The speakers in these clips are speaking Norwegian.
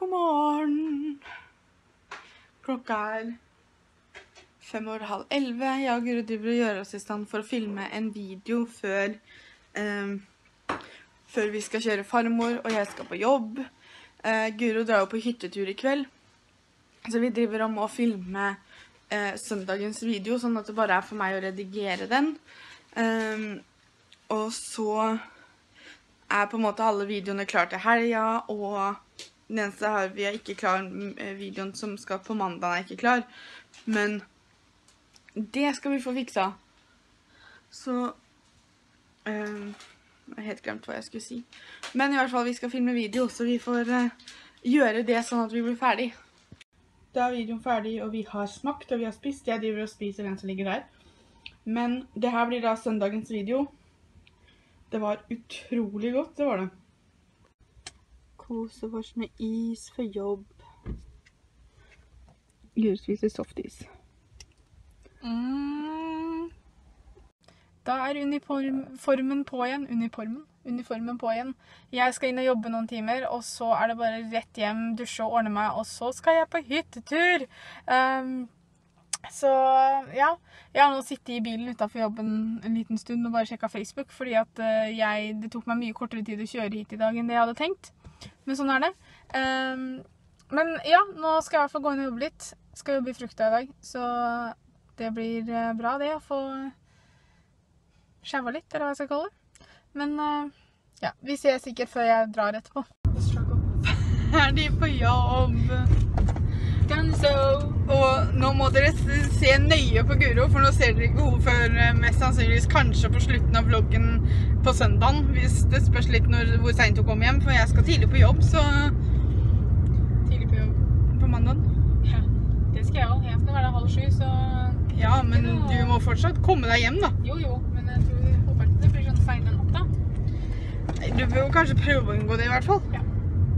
God morgen! Klokka 11:05. Jeg og Guro driver og gjør oss i stand for å filme en video før vi skal kjøre farmor, og jeg skal på jobb. Guro drar jo på hyttetur i kveld, så vi driver om å filme søndagens video, sånn at det bare er for meg å redigere den. Og så er på en måte alle videoene klar til helga, og den eneste vi er ikke klar, videoen som skal på mandag er ikke klar, men det skal vi få fiksa. Så, jeg har helt glemt hva jeg skulle si. Men i hvert fall, vi skal filme video, så vi får gjøre det sånn at vi blir ferdig. Da er videoen ferdig, og vi har smakt, og vi har spist. Jeg driver og spiser den som ligger der. Men det her blir da søndagens video. Det var utrolig godt, det var det. Kose oss med is for jobb. Guro spiser softis. Da er uniformen på igjen. Uniformen på igjen. Jeg skal inn og jobbe noen timer, og så er det bare rett hjem, dusje og ordne meg, og så skal jeg på hyttetur. Så ja, jeg har nå sittet i bilen utenfor jobben en liten stund og bare sjekket Facebook, fordi at det tok meg mye kortere tid å kjøre hit i dag enn det jeg hadde tenkt. Men sånn er det. Men ja, nå skal jeg i hvert fall gå inn og jobbe litt. Skal jobbe i Frukta i dag, så det blir bra det å få skjæva litt, eller hva jeg skal kalle det. Men ja, vi ses sikkert før jeg drar etterpå. Ferdig på jobb. Og nå må dere se nøye på Guro, for nå ser dere ikke henne før mest sannsynligvis kanskje på slutten av vloggen på søndagen, hvis det spørs litt hvor sent hun kommer hjem, for jeg skal tidlig på jobb, så... Tidlig på jobb? På mandagen? Ja, det skal jeg også. Jeg skal være der 6:30, så... Ja, men du må fortsatt komme deg hjem da. Jo, men jeg håper ikke det blir sånn sent den natta. Du bør jo kanskje prøve å unngå det i hvert fall. Ja.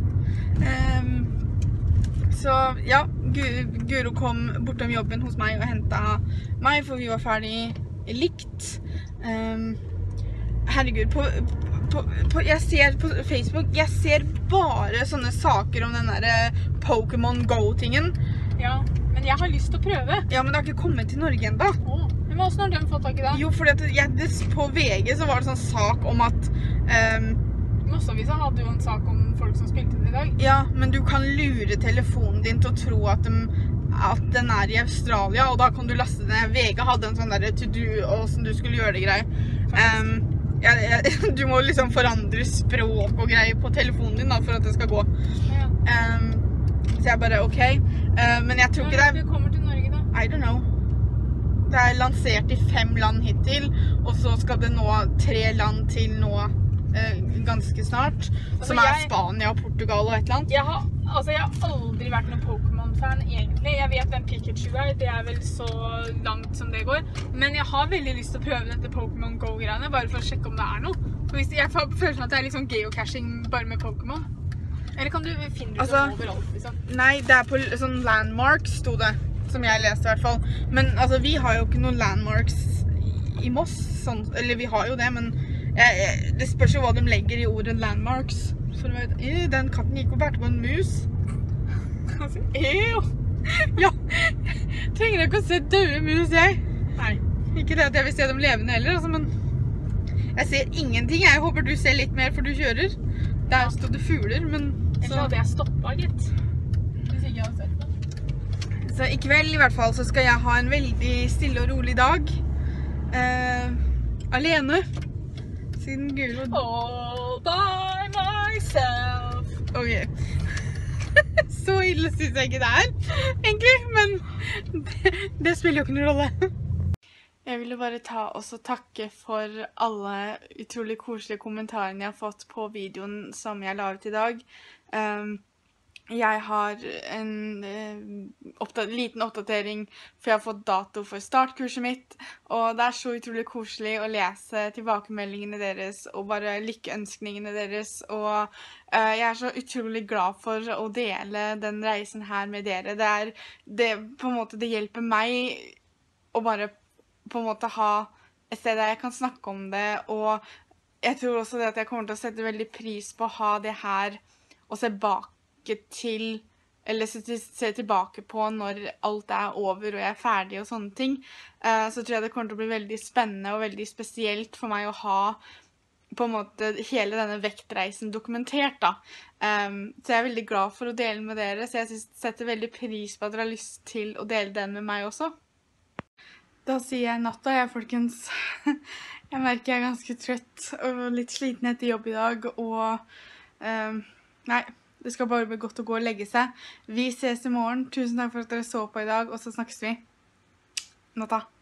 Så ja, Guro kom bortom jobben hos meg og hentet meg, for vi var ferdig likt. Herregud, jeg ser på Facebook, jeg ser bare sånne saker om den der Pokémon Go-tingen. Ja, men jeg har lyst til å prøve. Ja, men det har ikke kommet til Norge enda. Men hvordan har de fått tak i det? Jo, fordi på VG så var det sånn sak om at... Mosseavisa hadde jo en sak om folk som spilte det i dag. Ja, men du kan lure telefonen din til å tro at den er i Australia, og da kan du laste den. VG hadde en sånn der to-do, og sånn du skulle gjøre det greier. Du må liksom forandre språk og greier på telefonen din da, for at det skal gå. Ja. Så jeg bare, ok. Men jeg tror ikke det Når kommer til Norge da? I don't know. Det er lansert i 5 land hittil, og så skal det nå 3 land til nå ganske snart, som er Spania og Portugal og et eller annet. Jeg har aldri vært noen Pokémon-fan egentlig. Jeg vet hvem Pikachu er, det er vel så langt som det går. Men jeg har veldig lyst til å prøve dette Pokémon Go-greiene, bare for å sjekke om det er noe. For jeg føler sånn at det er litt sånn geocaching bare med Pokémon. Eller kan du finne det overalt, liksom? Nei, det er på sånn landmarks, sto det, som jeg leste i hvert fall. Men altså, vi har jo ikke noen landmarks i Moss, sånn, eller vi har jo det, men det spørs jo hva de legger i ordet landmarks. For den katten gikk og bærte på en mus. Ja, trenger jeg ikke å se døde mus, jeg. Nei, ikke det at jeg vil se dem levende heller, altså, men jeg ser ingenting. Jeg håper du ser litt mer, for du kjører. Der stod det fugler, men så hadde jeg stoppet, gitt. Hvis ikke jeg hadde sett det. Så i kveld i hvert fall så skal jeg ha en veldig stille og rolig dag. Alene. Siden Guro... All by myself. Ok. Så ille synes jeg ikke det er, egentlig, men det spiller jo ikke noen rolle. Jeg ville bare takke for alle utrolig koselige kommentarene jeg har fått på videoen som jeg la ut i dag. Jeg har en liten oppdatering, for jeg har fått dato for startkurset mitt, og det er så utrolig koselig å lese tilbakemeldingene deres og bare lykkeønskningene deres, og jeg er så utrolig glad for å dele den reisen her med dere. På en måte, det hjelper meg å bare på en måte ha et sted der jeg kan snakke om det, og jeg tror også det at jeg kommer til å sette veldig pris på å ha det her og se bak huske til, eller se tilbake på når alt over og jeg over og sånne ting, så tror jeg det kommer til å bli veldig spennende og veldig spesielt for meg å ha på en måte hele denne vektreisen dokumentert da. Så jeg veldig glad for å dele med dere, så jeg setter veldig pris på at dere har lyst til å dele den med meg også. Da sier jeg natta, folkens. Jeg merker jeg ganske trøtt og litt sliten etter jobb i dag, og nei, det skal bare bli godt å gå og legge seg. Vi ses i morgen. Tusen takk for at dere så på i dag, og så snakkes vi. Natta.